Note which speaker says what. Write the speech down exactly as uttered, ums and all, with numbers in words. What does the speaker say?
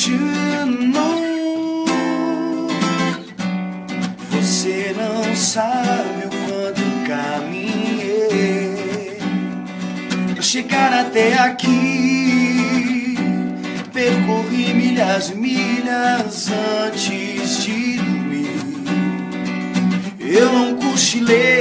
Speaker 1: you know. Você não sabe o quanto caminhei pra chegar até aqui. Percorri milhas e milhas antes de dormir. Eu não cochilei,